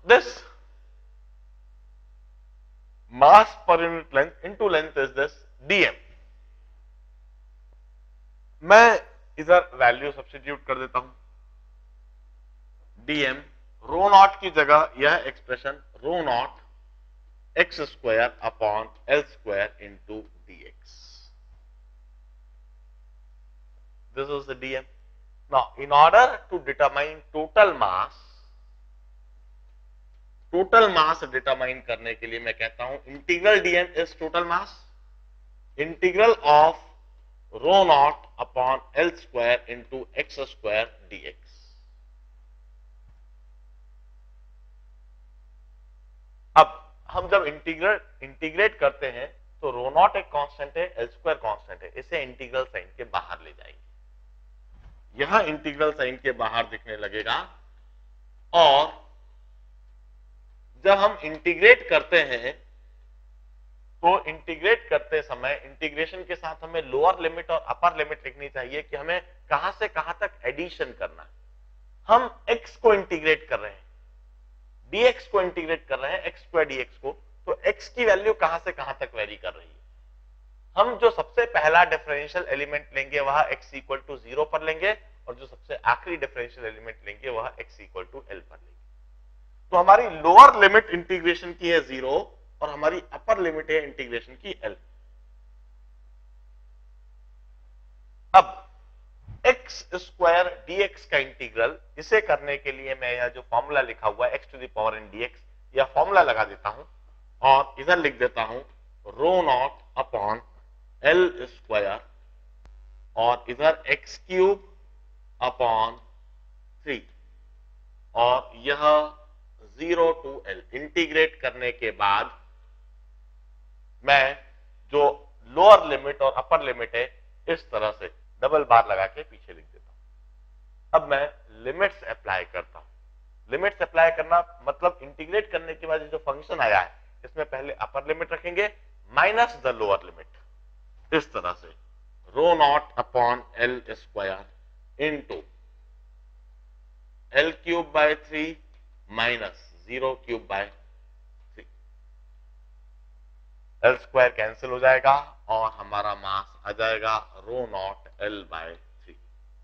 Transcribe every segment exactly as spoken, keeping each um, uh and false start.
this mass per unit length into length is this dm. मैं इधर value substitute कर देता हूं, dm रो नॉट की जगह यह expression rho naught x square upon L square into d x. This is the dm. Now, in order to determine total mass, total mass determine करने के लिए मैं कहता हूं integral dm is total mass, integral of rho naught upon L square into x square dx. अब हम जब integral integrate करते हैं तो रो नॉट एक कांस्टेंट है, एल स्क्वायर कांस्टेंट है, इसे इंटीग्रल साइन के बाहर ले जाएंगे. यह इंटीग्रल साइन के बाहर दिखने लगेगा और जब हम इंटीग्रेट करते हैं तो इंटीग्रेट करते समय इंटीग्रेशन के साथ हमें लोअर लिमिट और अपर लिमिट लिखनी चाहिए कि हमें कहां से कहां तक एडिशन करना है. हम x को इंटीग्रेट कर रहे हैं, dx को इंटीग्रेट कर रहे हैं, x स्क्वायर dx को, तो x की वैल्यू कहां से कहां तक वेरी कर रही है. हम जो सबसे पहला डिफरेंशियल एलिमेंट लेंगे वह x इक्वल टू जीरो पर लेंगे और जो सबसे आखिरी डिफरेंशियल एलिमेंट लेंगे वह x इक्वल टू एल पर लेंगे. तो हमारी लोअर लिमिट इंटीग्रेशन की है जीरो और हमारी अपर लिमिट है इंटीग्रेशन की एल. अब x स्क्वायर dx का इंटीग्रल, इसे करने के लिए मैं यह जो फॉर्मूला लिखा हुआ है x to the power n dx, यह फॉर्मूला लगा देता हूं और इधर लिख देता हूं rho naught upon L square और इधर एक्स क्यूब अपॉन थ्री और यह जीरो टू एल. इंटीग्रेट करने के बाद मैं जो लोअर लिमिट और अपर लिमिट है इस तरह से डबल बार लगा के पीछे लिख देता हूं. अब मैं लिमिट्स अप्लाई करता हूं. लिमिट्स अप्लाई करना मतलब इंटीग्रेट करने के बाद जो फंक्शन आया है इसमें पहले अपर लिमिट रखेंगे माइनस द लोअर लिमिट, इस तरह से rho naught upon L square into L cube by three minus zero cube by three. L square cancel हो जाएगा और हमारा मास आ जाएगा rho naught L by three.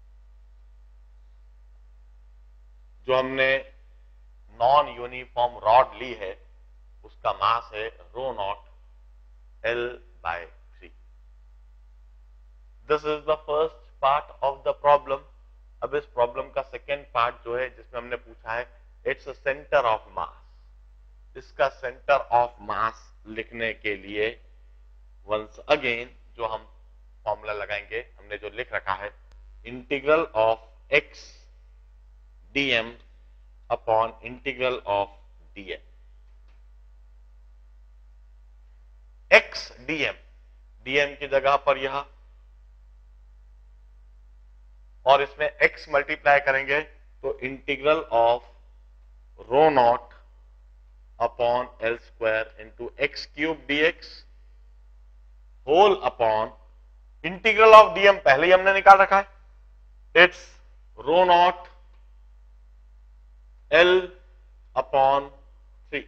जो हमने नॉन यूनिफॉर्म रॉड ली है उसका मास है rho naught L by three. This is the first part of the problem. अब इस प्रॉब्लम का सेकेंड पार्ट जो है जिसमें हमने पूछा है इट्स सेंटर ऑफ मास. इसका सेंटर ऑफ मास लिखने के लिए वंस अगेन जो हम फॉर्मूला लगाएंगे, हमने जो लिख रखा है integral of x dm upon integral of dm. X dm, dm की जगह पर यह और इसमें x मल्टीप्लाई करेंगे तो integral of rho naught upon L square into x cube dx whole upon integral of dm पहले ही हमने निकाल रखा है, it's rho naught L upon three.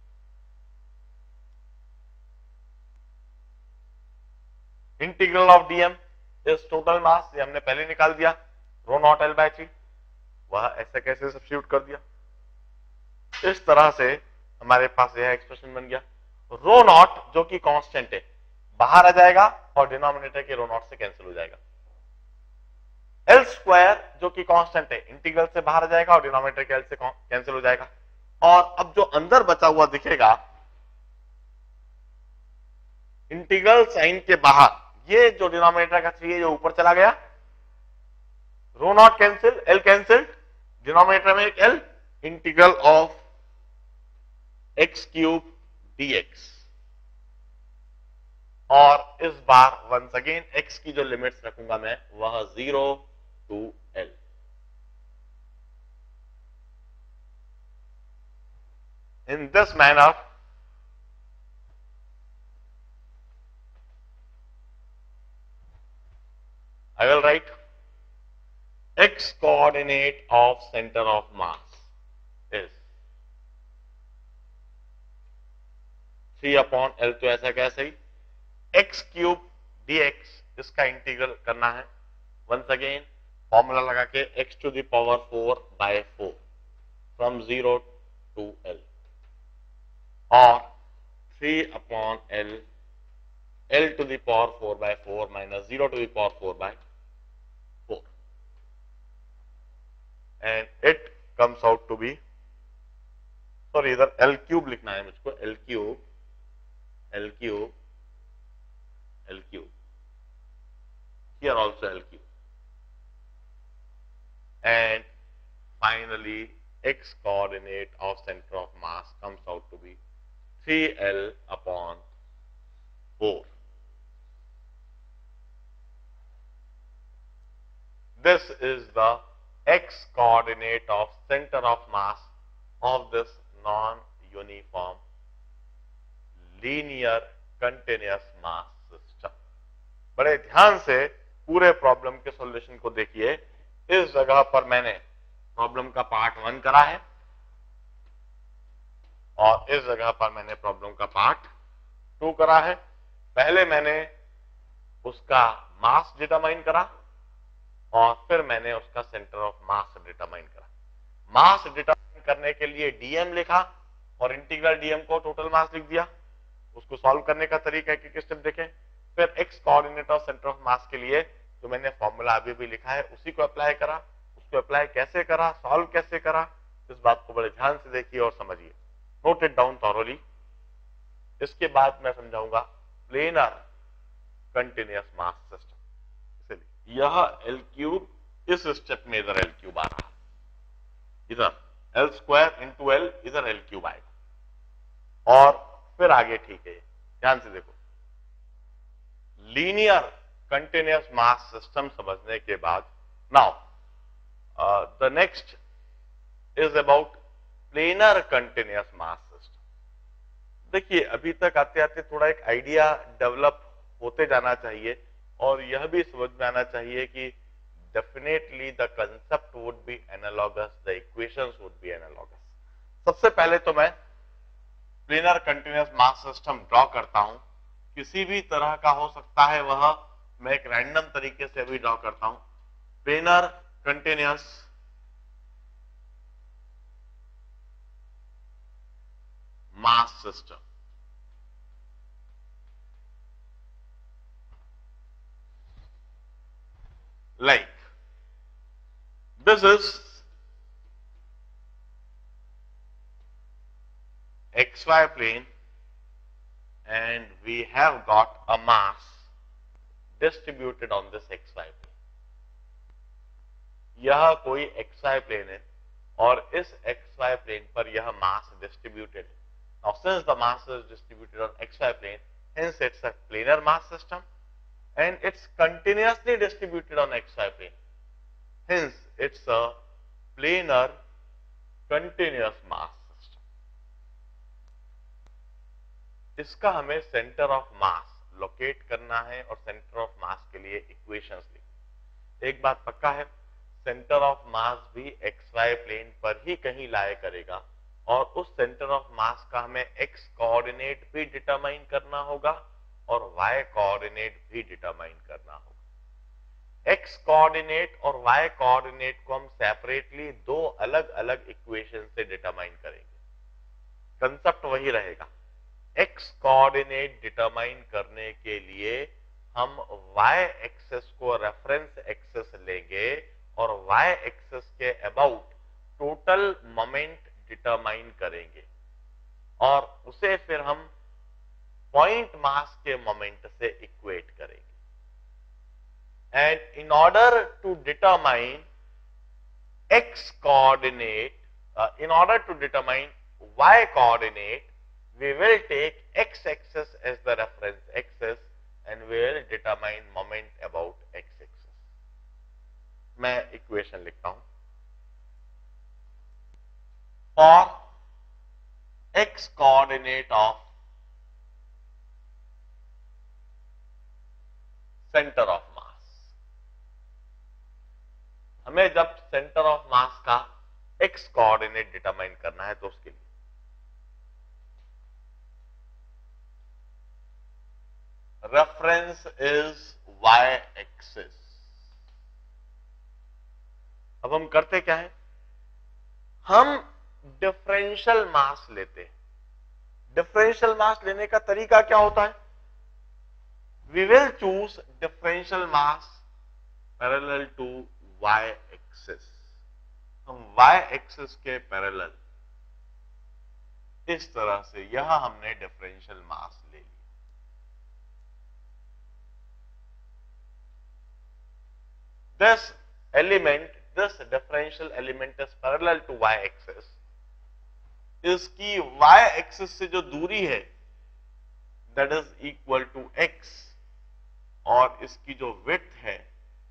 Integral of dm is total mass, ये हमने पहले निकाल दिया, rho naught L by three, वह ऐसे कैसे सब्स्टिट्यूट कर दिया. इस तरह से हमारे पास यह एक्सप्रेशन बन गया. रो नॉट जो कि कांस्टेंट है बाहर आ जाएगा और डिनोमिनेटर के रो नॉट से कैंसिल हो जाएगा. एल स्क्वायर जो कि कांस्टेंट है इंटीग्रल से बाहर आ जाएगा और डिनोमिनेटर के एल से कैंसिल हो जाएगा. और अब जो अंदर बचा हुआ दिखेगा इंटीग्रल साइन के बाहर, ये जो डिनोमिनेटर का थ्री है जो ऊपर चला गया, rho naught cancel, L cancel, denominator में एक L, integral of x cube dx. और इस बार वंस अगेन एक्स की जो लिमिट्स रखूंगा मैं वह zero to L. In this manner I will write x coordinate of center of mass is three upon L, तो ऐसा कैसे ही एक्स क्यूब डी एक्स, इसका इंटीग्रल करना है। वंस अगेन फॉर्मूला लगा के x to the power four by four from zero to L, और three upon L, L to the power four by four minus zero to the power four by four, and it comes out to be, sorry इधर L cube लिखना है मुझको, L cube, L cube, L cube, here also L cube, and finally x coordinate of center of mass comes out to be three L upon four. This is the x coordinate of center of mass of this non-uniform linear continuous mass system. बड़े ध्यान से पूरे problem के solution को देखिए। इस जगह पर मैंने प्रॉब्लम का पार्ट वन करा है और इस जगह पर मैंने प्रॉब्लम का पार्ट टू करा है। पहले मैंने उसका मास डिटरमाइन करा और फिर मैंने उसका सेंटर ऑफ मास डिटरमाइन करा। मास डिटरमाइन करने के लिए डीएम लिखा और इंटीग्रल डीएम को टोटल मास लिख दिया। उसको सॉल्व करने का तरीका है कि स्टेप देखें। फिर एक्स कोऑर्डिनेट और सेंटर ऑफ मास के लिए जो मैंने फॉर्मूला अभी भी लिखा है उसी को अप्लाई करा। उसको अप्लाई कैसे करा, सॉल्व कैसे करा, इस बात को बड़े ध्यान से देखिए और समझिए, नोट इट डाउन थॉरोली। इसके बाद मैं समझाऊंगा प्लेनर कंटिन्यूअस मास सिस्टम। इसलिए यह एल क्यूब, इस स्टेप में इधर एल क्यूब आ रहा, इधर एल स्क्वायर इंटू एल, इधर एल क्यूब आएगा और फिर आगे ठीक है। ध्यान से देखो, लीनियर कंटिन्यूअस मास सिस्टम समझने के बाद now the next is about planar continuous mass system. देखिए अभी तक आते आते थोड़ा एक आइडिया डेवलप होते जाना चाहिए और यह भी समझ में आना चाहिए कि definitely the concept would be analogous, the equations would be analogous. सबसे पहले तो मैं planar continuous mass system draw करता हूं। किसी भी तरह का हो सकता है, वह मैं एक रैंडम तरीके से भी ड्रॉ करता हूं। Planar continuous mass system, like this is xy plane and we have got a mass distributed on this xy plane. यह कोई xy plane है और इस xy plane पर यह mass distributed है. Now since the mass is distributed on xy plane, hence it's a planar mass system and it's continuously distributed on xy plane. Hence it's a planar continuous mass system. इसका हमें centre of mass locate करना है और centre of mass के लिए equations लिखनी। एक बात पक्का है, सेंटर ऑफ मास भी एक्स वाई प्लेन पर ही कहीं लाया करेगा और उस सेंटर ऑफ मास का हमें एक्स कोऑर्डिनेट भी डिटरमाइन करना होगा और वाई कोऑर्डिनेट भी डिटरमाइन करना होगा। एक्स कोऑर्डिनेट और वाई कोऑर्डिनेट को हम सेपरेटली दो अलग अलग इक्वेशन से डिटरमाइन करेंगे। कंसेप्ट वही रहेगा। एक्स कोऑर्डिनेट डिटरमाइन करने के लिए हम वाई एक्सेस को रेफरेंस एक्सेस लेंगे और वाई एक्सेस के अबाउट टोटल मोमेंट डिटरमाइन करेंगे और उसे फिर हम पॉइंट मास के मोमेंट से इक्वेट करेंगे। And in order to determine x coordinate, in order to determine y coordinate, we will take x axis as the reference axis and we will determine moment about x axis. मैं equation लिखता हूं। For x coordinate of center of mass, हमें जब centre of mass का x coordinate determine करना है तो उसके लिए रेफरेंस इज वाई एक्सिस। अब हम करते क्या है, हम डिफरेंशियल मास लेते हैं। डिफरेंशियल मास लेने का तरीका क्या होता है, we will choose differential mass parallel to y axis. हम वाई एक्सिस के पैरेलल इस तरह से यह हमने डिफरेंशियल मास ले लिया। This element, this differential element is parallel to y axis. इसकी वाई एक्सिस से जो दूरी है that is equal to x, और इसकी जो विड्थ है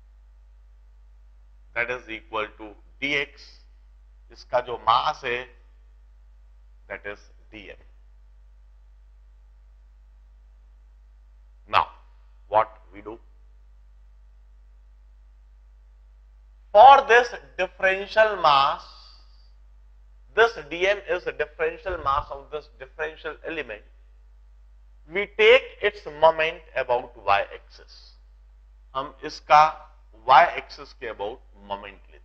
that is equal to d x. इसका जो मास है that is dm. Now what we do, for this differential mass, this dm is a differential mass of this differential element, we take its moment about y axis। हम इसका y axis के about moment लेते हैं।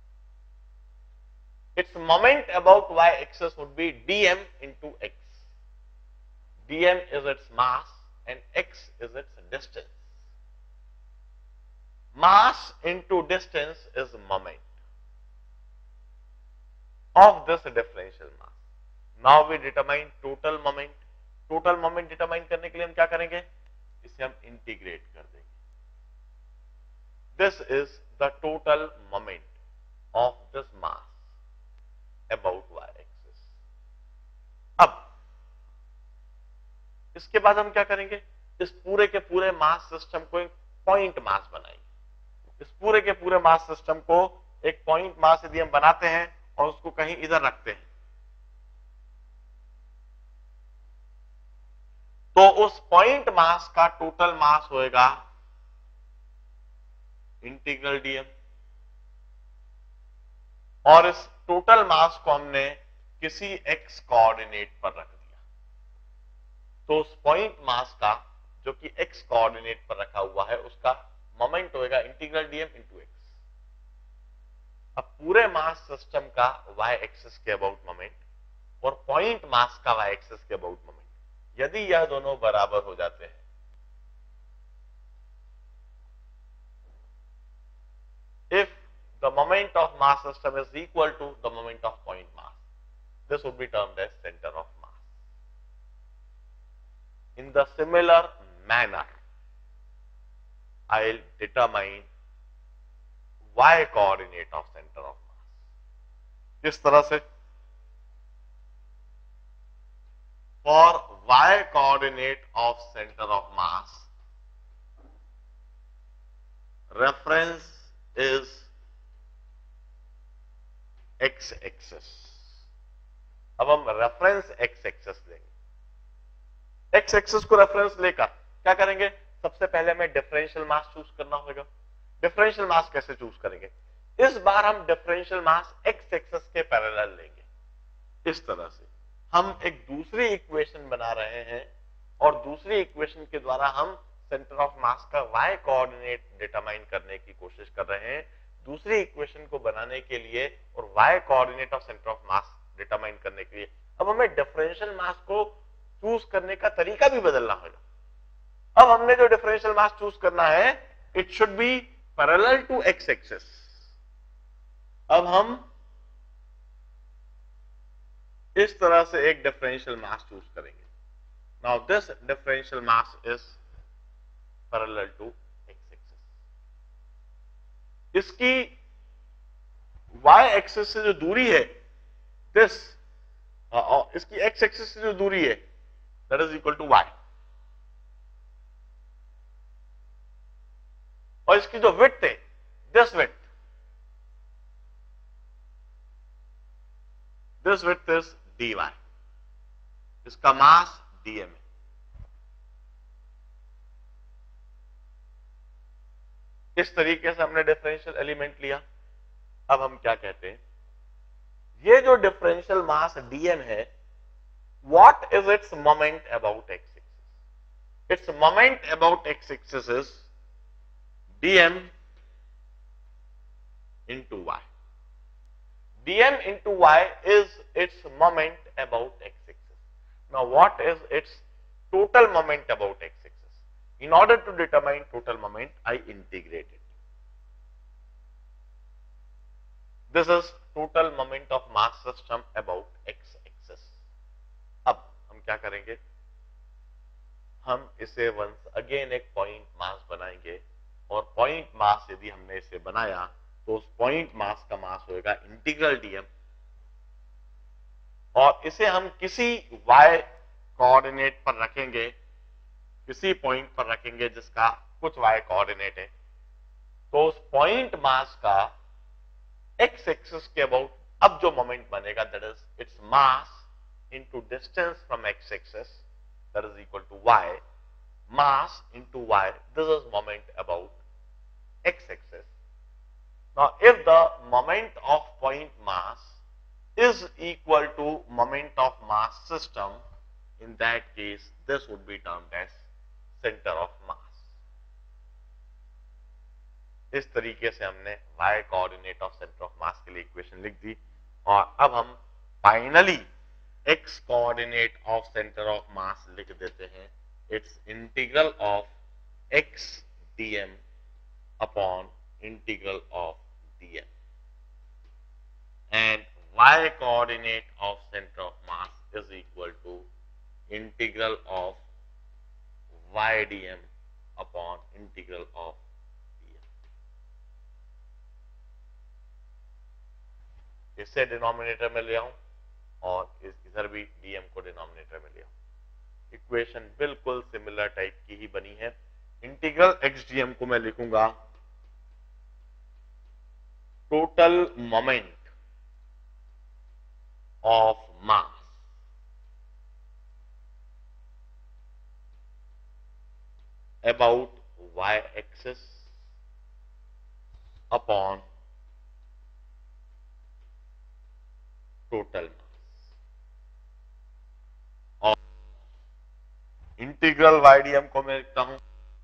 Its moment about y axis would be dm into x. Dm is its mass and x is its distance. Mass into distance is moment of this differential mass. Now we determine total moment. Total moment determine करने के लिए हम क्या करेंगे, इसे हम integrate कर देंगे। This is the total moment of this mass about y axis। अब इसके बाद हम क्या करेंगे, इस पूरे के पूरे मास सिस्टम को एक पॉइंट मास बनाएंगे। इस पूरे के पूरे मास सिस्टम को एक पॉइंट मास यदि हम बनाते हैं और उसको कहीं इधर रखते हैं, तो उस पॉइंट मास का टोटल मास होएगा इंटीग्रल डीएम, और इस टोटल मास को हमने किसी एक्स कोऑर्डिनेट पर रख दिया, तो उस पॉइंट मास का जो कि एक्स कोऑर्डिनेट पर रखा हुआ है उसका मोमेंट होएगा इंटीग्रल डीएम इनटू एक्स। अब पूरे मास सिस्टम का वाई एक्सिस के अबाउट मोमेंट और पॉइंट मास का वाई एक्सिस के अबाउट मोमेंट, यदि यह दोनों बराबर हो जाते हैं, if the moment of mass system is equal to the moment of point mass, this would be termed as center of mass. In the similar manner, I will determine y coordinate of center of mass. किस तरह से, for y coordinate of center of mass, reference is x axis. अब हम reference x axis लेंगे। x axis को reference लेकर क्या करेंगे, सबसे पहले हमें डिफरेंशियल मास चूज करना होगा। डिफरेंशियल मास कैसे चूज करेंगे, इस बार हम डिफरेंशियल मास x एक्सेस के पैरेलल लेंगे। इस तरह से हम एक दूसरी इक्वेशन बना रहे हैं और दूसरी इक्वेशन के द्वारा हम सेंटर ऑफ मास का y कोऑर्डिनेट डिटरमाइन करने की कोशिश कर रहे हैं। दूसरी इक्वेशन को बनाने के लिए और y coordinate of centre of mass determine करने के लिए अब हमें डिफरेंशियल मास को चूज करने का तरीका भी बदलना होगा। अब हमने जो डिफरेंशियल मास चूज करना है, it should be parallel to x axis. अब हम इस तरह से एक डिफरेंशियल मास चूज करेंगे। Now this differential mass is parallel to x axis. इसकी y एक्सिस से जो दूरी है, दिस इसकी x एक्सिस से जो दूरी है that is equal to y, और इसकी जो विड्थ है, this width this width is dy, इसका मास dm है। इस तरीके से हमने डिफरेंशियल एलिमेंट लिया। अब हम क्या कहते हैं, ये जो डिफरेंशियल मास dm है, what is its moment about x axis. its moment about x-axis is dm into y. dm into y is its moment about x-axis. Now what is its total moment about x-axis? In order to determine total moment, I integrate it. This is total moment of mass system about x-axis. अब हम क्या करेंगे, हम इसे once again एक point mass बनाएंगे और point मास यदि हमने इसे बनाया तो उस पॉइंट मास का मास होगा इंटीग्रल डीएम, और इसे हम किसी y कोऑर्डिनेट पर रखेंगे, किसी पॉइंट पर रखेंगे जिसका कुछ y कोऑर्डिनेट है, तो उस पॉइंट मास का x एक्सिस के अबाउट अब जो मोमेंट बनेगा that is its mass into distance from x axis that is equal to y, mass into y, this is moment about x axis. Now if the moment of point mass is equal to moment of mass system, in that case this would be termed as center of mass. इस तरीके से हमने y coordinate of centre of mass के लिए equation लिख दी, और अब हम finally x coordinate of centre of mass लिख देते हैं. It's integral of x dm upon integral of dm, and y coordinate of center of mass is equal to integral of y dm upon integral of dm. इससे denominator में ले आऊं और इस इधर भी dm को डिनोमिनेटर में ले आऊं. इक्वेशन बिल्कुल सिमिलर टाइप की ही बनी है. इंटीग्रल x dm को मैं लिखूंगा total moment of mass about y-axis upon total mass, और इंटीग्रल y dm को मैं लिखता हूं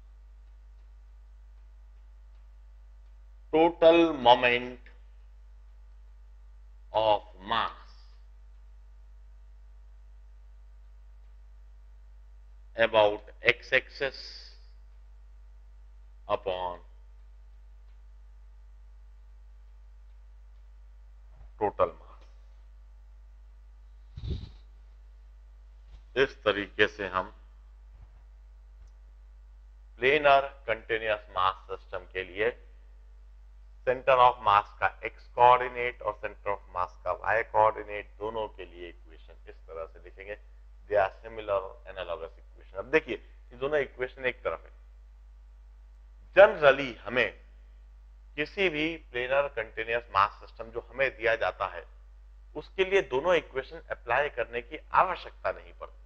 total moment of mass about x-axis upon total mass. इस तरीके से हम प्लेनर कंटिन्यूअस मास सिस्टम के लिए सेंटर ऑफ मास का x कोऑर्डिनेट और सेंटर ऑफ मास का y कोऑर्डिनेट दोनों के लिए इक्वेशन इस तरह से लिखेंगे. They are similar analogous equation. अब देखिए ये दोनों इक्वेशन एक तरफ है. जनरली हमें किसी भी प्लेनर कंटिन्यूअस मास सिस्टम जो हमें दिया जाता है उसके लिए दोनों इक्वेशन अप्लाई करने की आवश्यकता नहीं पड़ती.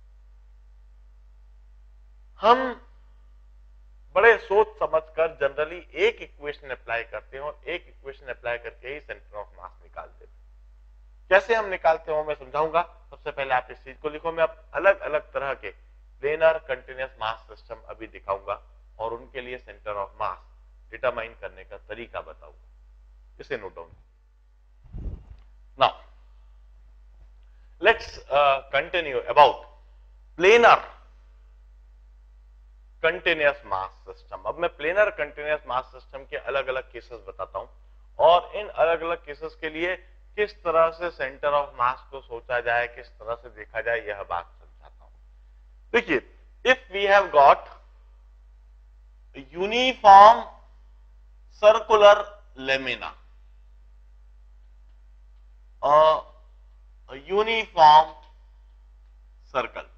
हम बड़े सोच समझकर जनरली एक इक्वेशन अप्लाई करते हैं और एक इक्वेशन अप्लाई करके ही सेंटर ऑफ मास निकाल देते हैं. कैसे हम निकालते हो मैं समझाऊंगा. सबसे पहले आप इस चीज को लिखो. मैं अब अलग अलग तरह के प्लेनर कंटिन्यूअस मास सिस्टम अभी दिखाऊंगा और उनके लिए सेंटर ऑफ मास डिटरमाइन करने का तरीका बताऊंगा. इसे note down. Now let's continue about planar continuous mass system. अब मैं प्लेनर कंटिन्यूअस मास सिस्टम के अलग अलग केसेस बताता हूं और इन अलग अलग केसेस के लिए किस तरह से सेंटर ऑफ मास को सोचा जाए, किस तरह से देखा जाए, यह बात समझाता हूं. देखिए, if we have got uniform circular lamina, uniform circle,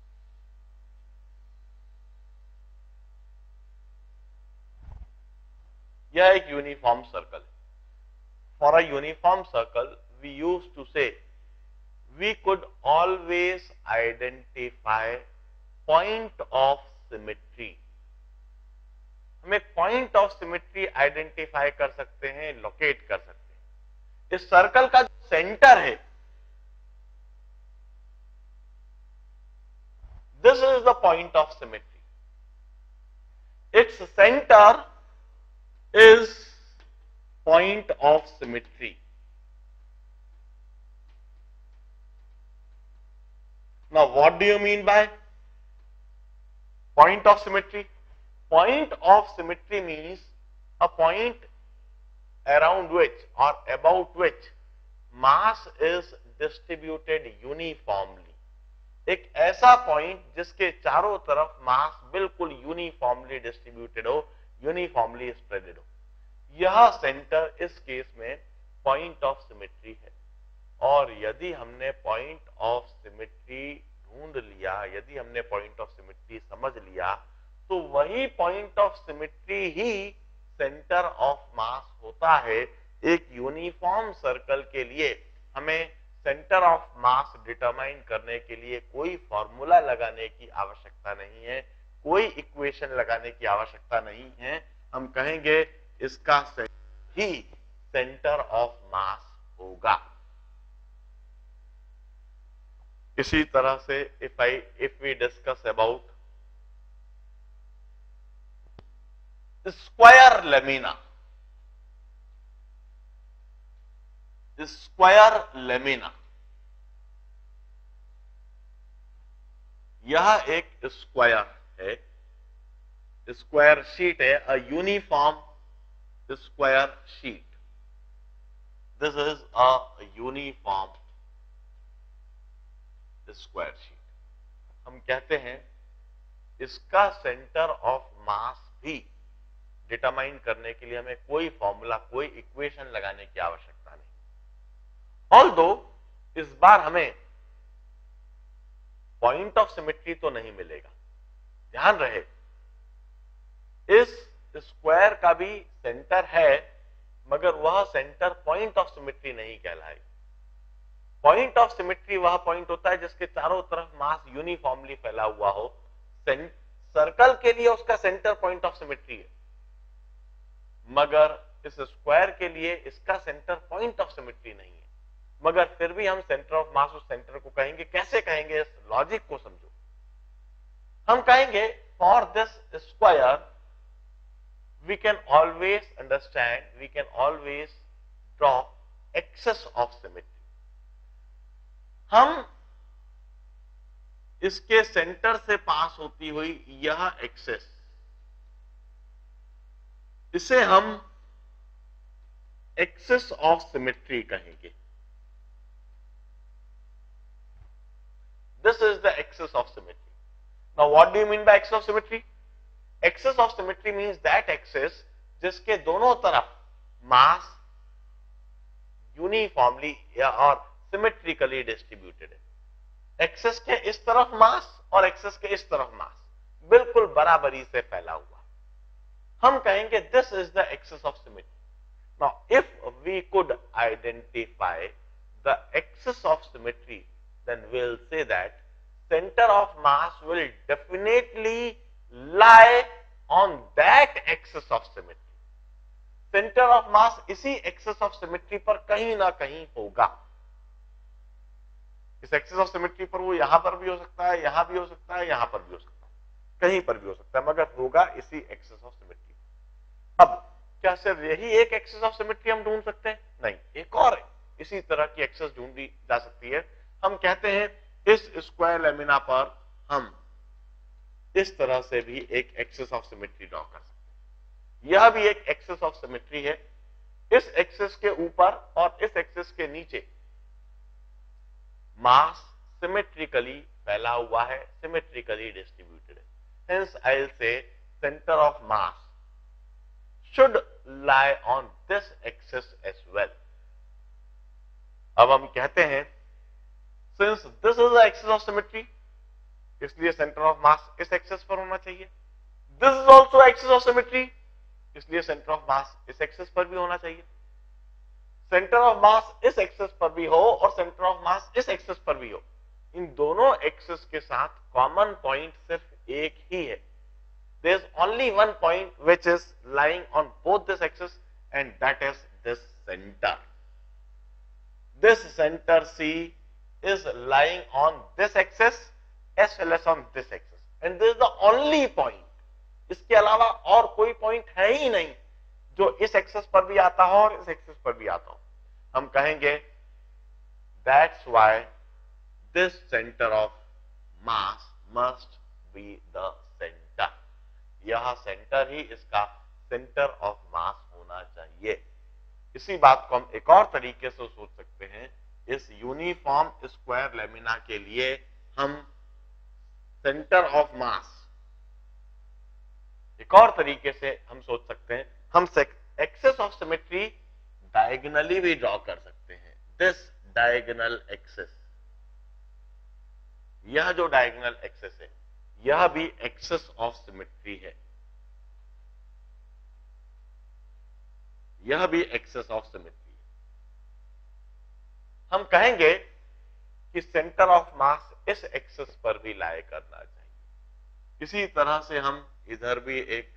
यह एक यूनिफॉर्म सर्कल है. For a uniform circle we use to say we could always identify point of symmetry. हम एक पॉइंट ऑफ सिमेट्री आइडेंटिफाई कर सकते हैं, लोकेट कर सकते हैं. इस सर्कल का जो सेंटर है this is the point of symmetry. its center is point of symmetry. Now, what do you mean by point of symmetry? Point of symmetry means a point around which or about which mass is distributed uniformly. एक ऐसा point जिसके चारों तरफ mass बिल्कुल uniformly distributed हो, uniformly spreaded हो, यह centre इस केस में पॉइंट ऑफ सिमेट्री है। और यदि हमने पॉइंट ऑफ सिमेट्री ढूंढ लिया, यदि हमने पॉइंट ऑफ सिमेट्री समझ लिया, तो वही पॉइंट ऑफ सिमेट्री ही सेंटर ऑफ मास होता है। एक यूनिफॉर्म सर्कल के लिए हमें सेंटर ऑफ मास डिटरमाइन करने के लिए कोई फॉर्मूला लगाने की आवश्यकता नहीं है, कोई इक्वेशन लगाने की आवश्यकता नहीं है। हम कहेंगे इसका ही सेंटर ऑफ मास होगा। इसी तरह से if I if we discuss about square lamina, square lamina यह एक स्क्वायर है, स्क्वायर शीट है, a uniform square sheet. This is a uniform square sheet. हम कहते हैं इसका सेंटर ऑफ मास भी डिटरमाइन करने के लिए हमें कोई फॉर्मूला, कोई इक्वेशन लगाने की आवश्यकता नहीं। ऑल्दो इस बार हमें पॉइंट ऑफ सिमेट्री तो नहीं मिलेगा। ध्यान रहे, इस स्क्वायर का भी सेंटर है, मगर वह सेंटर पॉइंट ऑफ सिमेट्री नहीं कहलाएगा। पॉइंट ऑफ सिमेट्री वह पॉइंट होता है जिसके चारों तरफ मास यूनिफॉर्मली फैला हुआ हो। सर्कल के लिए उसका सेंटर पॉइंट ऑफ सिमेट्री है, मगर इस स्क्वायर के लिए इसका सेंटर पॉइंट ऑफ सिमेट्री नहीं है। मगर फिर भी हम सेंटर ऑफ मास उस सेंटर को कहेंगे। कैसे कहेंगे, इस लॉजिक को समझो। हम कहेंगे for this square we can always understand, we can always draw axis of symmetry. हम इसके सेंटर से पास होती हुई यह एक्सेस, इसे हम एक्सेस ऑफ सिमेट्री कहेंगे। This is the axis of symmetry. Now, what do you mean by axis of symmetry? Axis of symmetry means that axis जिसके दोनों तरफ मास यूनिफॉर्मली या और सिमेट्रिकली डिस्ट्रीब्यूटेड है। एक्सेस के इस तरफ मास और एक्सेस के इस तरफ मास बिल्कुल बराबरी से फैला हुआ। हम कहेंगे this is the axis of symmetry. Now if we could identify the axis of symmetry, then we'll say that center of mass will definitely lie on that axis of symmetry. Center of mass इसी axis of symmetry पर कहीं ना कहीं होगा। इस axis of symmetry पर वो यहां पर भी हो सकता है, यहां भी हो सकता है, यहां पर भी हो सकता है, कहीं पर भी हो सकता है, मगर होगा इसी axis of symmetry। अब क्या सिर्फ यही एक axis of symmetry हम ढूंढ सकते हैं? नहीं, एक और इसी तरह की axis ढूंढी जा सकती है। हम कहते हैं इस स्क्वायर लेमिना पर हम इस तरह से भी एक एक्सेस ऑफ सिमेट्री ड्रॉ कर सकते हैं। यह भी एक एक्सेस ऑफ सिमेट्री है। इस एक्सेस के ऊपर और इस एक्सेस के नीचे मास सिमेट्रिकली फैला हुआ है, सिमेट्रिकली डिस्ट्रीब्यूटेड है। Hence I will say centre of mass should lie on this axis as well. अब हम कहते हैं Since this is the axis of symmetry, इसलिए सेंटर ऑफ मास इस एक्सेस पर होना चाहिए। This is also axis of symmetry, इसलिए सेंटर ऑफ मास इस एक्सेस पर भी होना चाहिए। सेंटर ऑफ मास इस एक्सेस पर भी हो और सेंटर ऑफ मास इस एक्सेस पर भी हो। इन दोनों एक्सेस के साथ कॉमन पॉइंट सिर्फ एक ही है। There is only one point which is lying on both this axis, and that is this center. This center C is lying on this axis as well as on this axis, and this is the only point. इसके अलावा और कोई point है ही नहीं जो इस axis पर भी आता हो और इस एक्सेस पर भी आता हो। हम कहेंगे that's why this centre of mass must be the centre. यह सेंटर ही इसका सेंटर ऑफ मास होना चाहिए। इसी बात को हम एक और तरीके से सोच सकते हैं। इस यूनिफॉर्म स्क्वायर लेमिना के लिए हम सेंटर ऑफ मास एक और तरीके से हम सोच सकते हैं। हम एक्सेस ऑफ सिमेट्री डायगोनली भी ड्रॉ कर सकते हैं। दिस डायगोनल एक्सेस, यह जो डायगोनल एक्सेस है यह भी एक्सेस ऑफ सिमेट्री है, यह भी एक्सेस ऑफ सिमेट्री है। हम कहेंगे कि सेंटर ऑफ मास इस एक्सेस पर भी लाई करना चाहिए। इसी तरह से हम इधर भी एक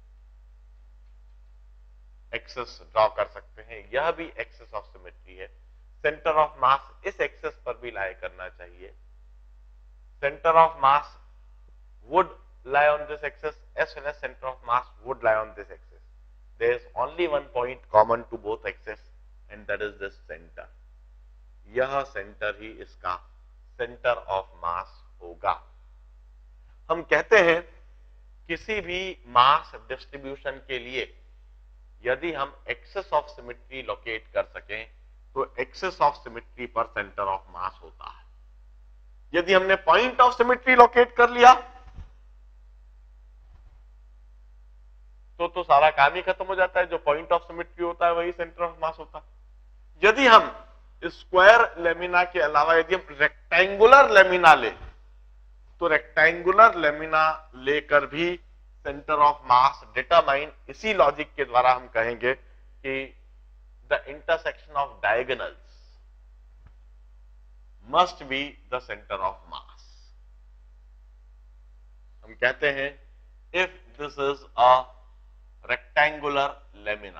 एक्सेस ड्रॉ कर सकते हैं, यह भी एक्सेस ऑफ सिमेट्री है। सेंटर ऑफ मास इस एक्सेस पर भी लाई करना चाहिए। Centre of mass would lie on this axis as well as center of mass would lie on this axis. There is only one point common to both axes and that is this center. यह centre ही इसका centre of मास होगा। हम कहते हैं किसी भी mass distribution के लिए यदि हम एक्सेस ऑफ सिमेट्री लोकेट कर सकें तो एक्सेस ऑफ सिमेट्री पर सेंटर ऑफ मास होता है। यदि हमने पॉइंट ऑफ सिमेट्री लोकेट कर लिया तो तो सारा काम ही खत्म हो जाता है। जो पॉइंट ऑफ सिमेट्री होता है वही सेंटर ऑफ मास होता है। यदि हम स्क्वायर लेमिना के अलावा यदि हम रेक्टेंगुलर लेमिना ले तो रेक्टेंगुलर लेमिना लेकर भी सेंटर ऑफ मास डिटरमाइन इसी लॉजिक के द्वारा हम कहेंगे कि the intersection of diagonals must be the centre of mass. हम कहते हैं if this is a rectangular lamina,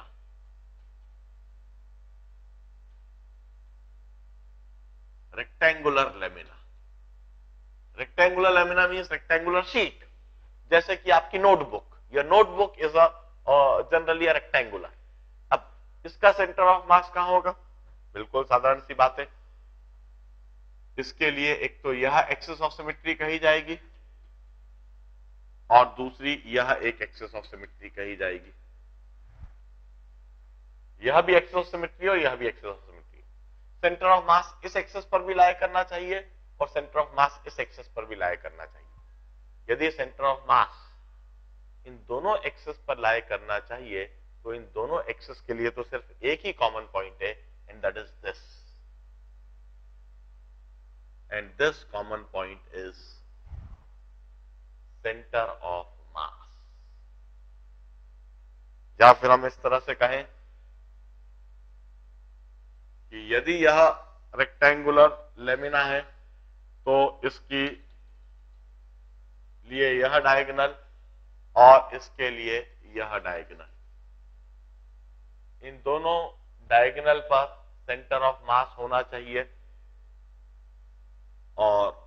rectangular lamina, rectangular lamina means rectangular sheet। जैसे कि आपकी notebook, your notebook is a uh, generally a rectangular। अब इसका centre of मास कहां होगा? बिल्कुल साधारण सी बात है। इसके लिए एक तो यह एक्सेस ऑफ सिमेट्री कही जाएगी और दूसरी यह एक एक्सेस ऑफ सिमेट्री कही जाएगी। यह भी एक्सेस ऑफ सिमेट्री और यह भी axis of symmetry. Centre of mass इस एक्सेस पर भी लाई करना चाहिए और सेंटर ऑफ मास इस एक्सेस पर भी लाई करना चाहिए। यदि सेंटर ऑफ मास इन दोनों एक्सेस पर लाई करना चाहिए तो इन दोनों एक्सेस के लिए तो सिर्फ एक ही कॉमन पॉइंट है and that is this, and this common point is centre of mass. या फिर हम इस तरह से कहें कि यदि यह रेक्टेंगुलर लेमिना है तो इसकी लिए यह डायगोनल और इसके लिए यह डायगोनल, इन दोनों डायगोनल पर सेंटर ऑफ मास होना चाहिए और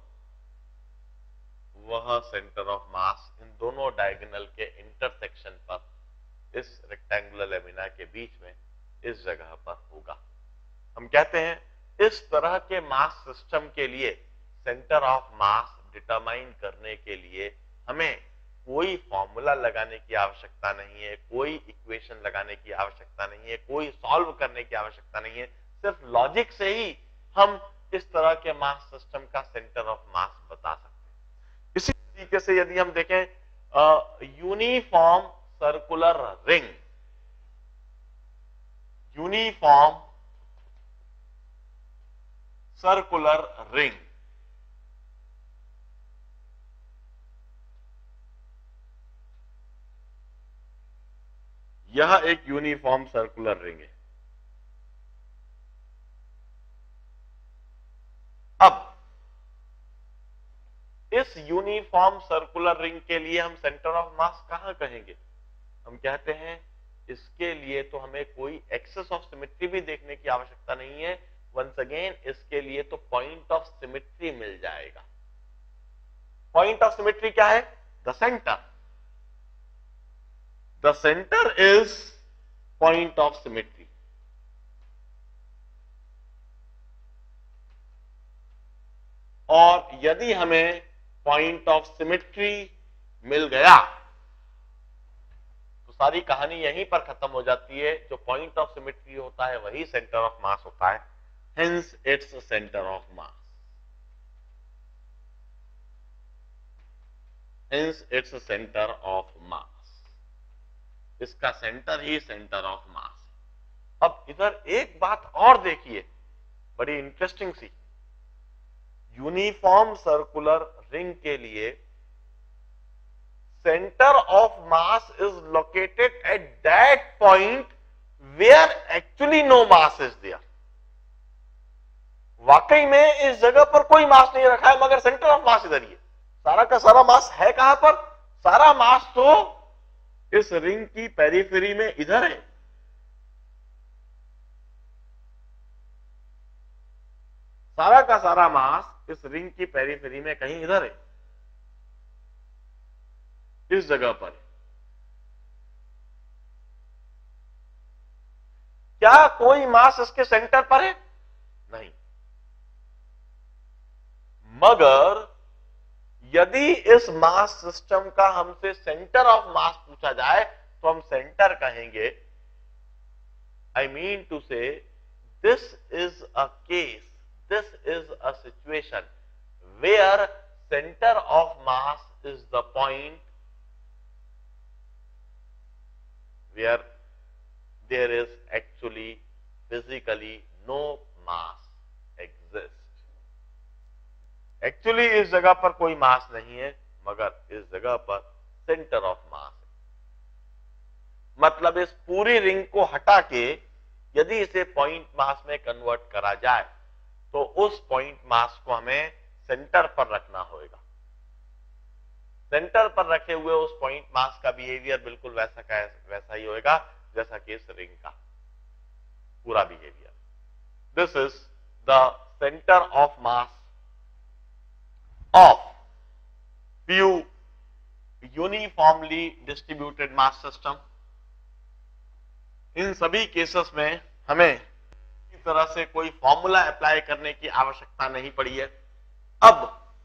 वह सेंटर ऑफ मास इन दोनों डायगोनल के इंटरसेक्शन पर इस रेक्टेंगुलर लेमिना के बीच में इस जगह पर होगा। हम कहते हैं इस तरह के मास सिस्टम के लिए सेंटर ऑफ मास डिटरमाइन करने के लिए हमें कोई फॉर्मूला लगाने की आवश्यकता नहीं है, कोई इक्वेशन लगाने की आवश्यकता नहीं है, कोई सॉल्व करने की आवश्यकता नहीं है। सिर्फ लॉजिक से ही हम इस तरह के मास सिस्टम का सेंटर ऑफ मास बता सकते हैं। इसी तरीके से यदि हम देखें uniform circular ring, uniform circular ring, यह एक यूनिफॉर्म सर्कुलर रिंग है। अब इस यूनिफॉर्म सर्कुलर रिंग के लिए हम सेंटर ऑफ मास कहां कहेंगे? हम कहते हैं इसके लिए तो हमें कोई एक्सेस ऑफ सिमेट्री भी देखने की आवश्यकता नहीं है। वंस अगेन इसके लिए तो पॉइंट ऑफ सिमेट्री मिल जाएगा। पॉइंट ऑफ सिमेट्री क्या है? The centre. The centre is point of symmetry. और यदि हमें पॉइंट ऑफ सिमेट्री मिल गया तो सारी कहानी यहीं पर खत्म हो जाती है। जो पॉइंट ऑफ सिमेट्री होता है वही सेंटर ऑफ मास होता है, hence its centre of mass, hence its centre of mass. इसका सेंटर ही सेंटर ऑफ मास है। अब इधर एक बात और देखिए, बड़ी इंटरेस्टिंग सी। यूनिफॉर्म सर्कुलर रिंग के लिए centre of mass is located at that point where actually no mass is there. वाकई में इस जगह पर कोई मास नहीं रखा है, मगर सेंटर ऑफ मास इधर ही है। सारा का सारा मास है कहां पर? सारा मास तो इस रिंग की पेरिफेरी में इधर है। सारा का सारा मास इस रिंग की पेरिफेरी में कहीं इधर है, इस जगह पर। क्या कोई मास इसके सेंटर पर है? नहीं। मगर यदि इस मास सिस्टम का हमसे सेंटर ऑफ मास पूछा जाए तो हम सेंटर कहेंगे। I mean to say this is a case, this is a situation where center of mass is the point where there is actually physically no mass exists। Actually इस जगह पर कोई मास नहीं है, मगर इस जगह पर सेंटर ऑफ मास है। मतलब इस पूरी रिंग को हटा के यदि इसे पॉइंट मास में कन्वर्ट करा जाए तो उस पॉइंट मास को हमें सेंटर पर रखना होगा। सेंटर पर रखे हुए उस पॉइंट मास का बिहेवियर बिल्कुल वैसा का वैसा ही होगा जैसा कि इस रिंग का पूरा behaviour. This is the centre of mass of few uniformly distributed mass system. इन सभी केसेस में हमें तरह से कोई फॉर्मूला अप्लाई करने की आवश्यकता नहीं पड़ी है। अब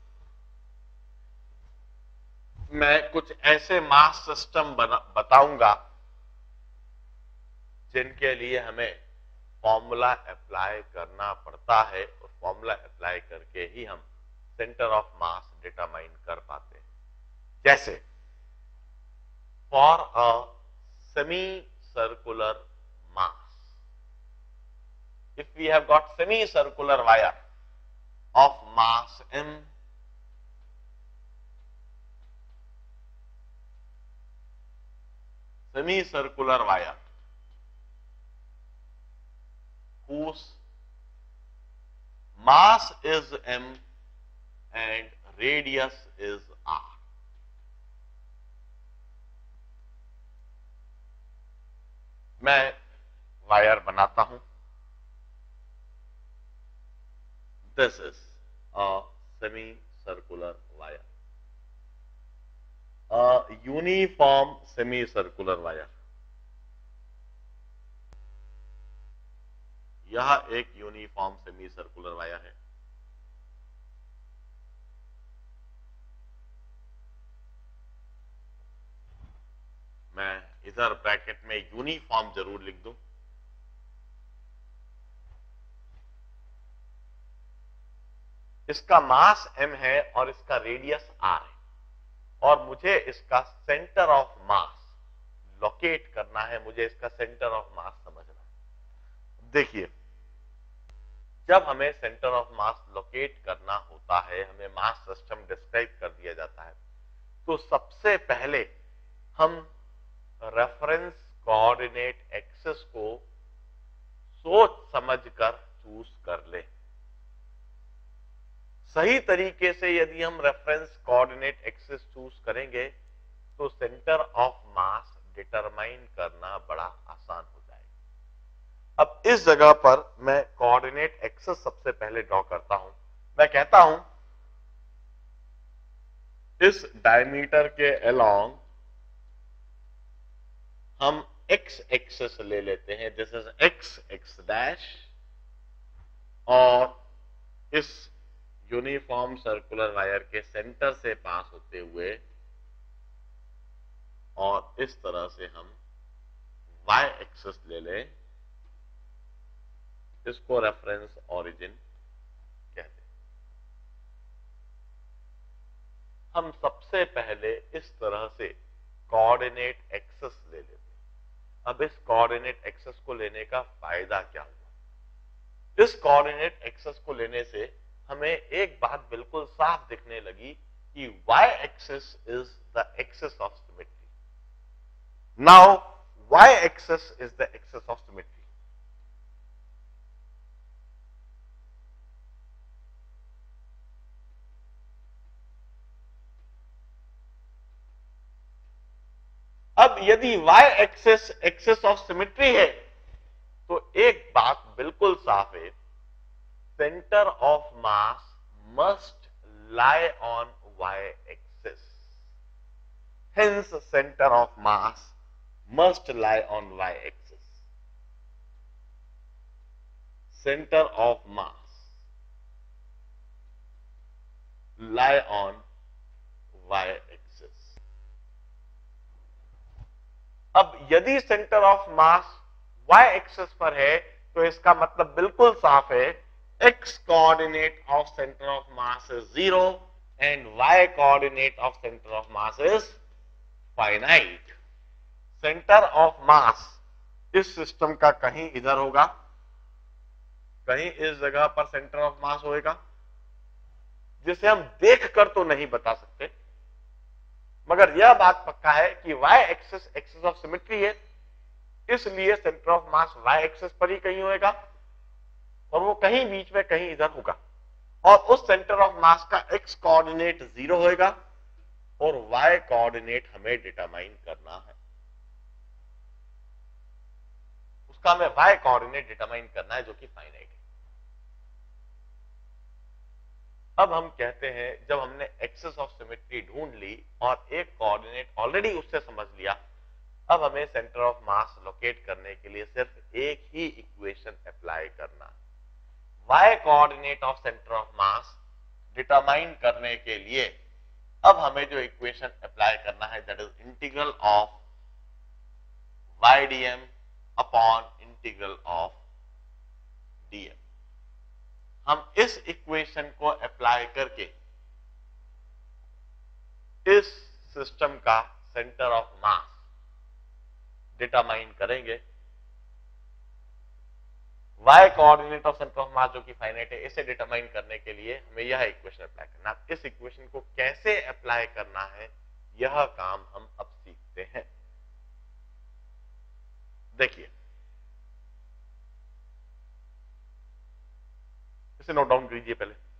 मैं कुछ ऐसे मास सिस्टम बताऊंगा जिनके लिए हमें फॉर्मूला अप्लाई करना पड़ता है, और फॉर्मूला अप्लाई करके ही हम सेंटर ऑफ मास डिटरमाइन कर पाते हैं। जैसे for a semi circular mass, if we have got semicircular wire of mass m, semicircular wire whose mass is m and radius is r, मैं वायर बनाता हूं। This is a semicircular wire, a uniform semicircular wire। यह एक uniform सेमीसर्कुलर wire है। मैं इधर bracket में uniform जरूर लिख दूं। इसका मास m है और इसका रेडियस r है, और मुझे इसका सेंटर ऑफ मास लोकेट करना है। मुझे इसका सेंटर ऑफ मास समझना है। देखिए, जब हमें सेंटर ऑफ मास लोकेट करना होता है, हमें मास सिस्टम डिस्क्राइब कर दिया जाता है, तो सबसे पहले हम रेफरेंस कोऑर्डिनेट एक्सिस को सोच समझकर चूज कर ले। सही तरीके से यदि हम रेफरेंस कोऑर्डिनेट एक्सिस चूज करेंगे तो सेंटर ऑफ मास डिटरमाइन करना बड़ा आसान हो जाएगा। अब इस जगह पर मैं कोऑर्डिनेट एक्सिस सबसे पहले ड्रॉ करता हूं। मैं कहता हूं इस डायमीटर के अलोंग हम x एक्सेस ले लेते हैं, this is x x dash, और इस यूनिफॉर्म सर्कुलर वायर के सेंटर से पास होते हुए और इस तरह से हम y एक्सेस ले लें, इसको रेफरेंस ओरिजिन कहते हैं। हम सबसे पहले इस तरह से कोऑर्डिनेट एक्सेस ले लेते हैं। अब इस कोऑर्डिनेट एक्सेस को लेने का फायदा क्या हुआ? इस कोऑर्डिनेट एक्सेस को लेने से हमें एक बात बिल्कुल साफ दिखने लगी कि y axis is the axis of symmetry. Now y axis is the axis of symmetry. अब यदि y axis axis of symmetry है तो एक बात बिल्कुल साफ है, centre of mass must lie on y axis. Hence, center of mass must lie on y axis. Center of mass lie on y axis. अब यदि centre of mass y axis पर है तो इसका मतलब बिल्कुल साफ है, x coordinate of center of mass is zero and y coordinate of center of mass is finite. Center of mass इस सिस्टम का कहीं इधर होगा, कहीं इस जगह पर सेंटर ऑफ मास होएगा, जिसे हम देखकर तो नहीं बता सकते, मगर यह बात पक्का है कि y axis axis of symmetry है, इसलिए centre of mass y axis पर ही कहीं होएगा और वो कहीं बीच में कहीं इधर होगा, और उस सेंटर ऑफ मास का x कोऑर्डिनेट जीरो होएगा और y कोऑर्डिनेट हमें डिटरमाइन करना है, उसका हमें y कोऑर्डिनेट डिटरमाइन करना है जो कि फाइनाइट है। अब हम कहते हैं जब हमने एक्सिस ऑफ सिमेट्री ढूंढ ली और एक कोऑर्डिनेट ऑलरेडी उससे समझ लिया, अब हमें सेंटर ऑफ मास लोकेट करने के लिए सिर्फ एक ही इक्वेशन अप्लाई करना है। y coordinate of centre of mass determine करने के लिए अब हमें जो इक्वेशन अप्लाई करना है that is integral of y dm upon integral of dm। हम इस इक्वेशन को अप्लाई करके इस सिस्टम का सेंटर ऑफ मास डिटरमाइन करेंगे। y coordinate of centre of mass जो कि फाइनाइट है, इसे डिटरमाइन करने के लिए हमें यह इक्वेशन अप्लाई करना है। इस इक्वेशन को कैसे अप्लाई करना है यह काम हम अब सीखते हैं। देखिए, इसे नोट डाउन कीजिए पहले।